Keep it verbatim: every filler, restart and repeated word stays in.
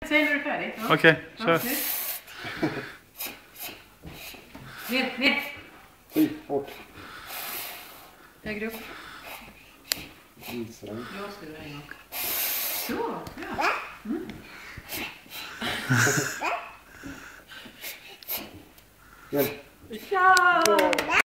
Säg när du är färdig. Ja. Okej, okay, kör. Ja, ner, ner. Oj, bort. Högre upp. Visa den. Jag ska göra en gång. Så, ja. Mm. Igen. Ja!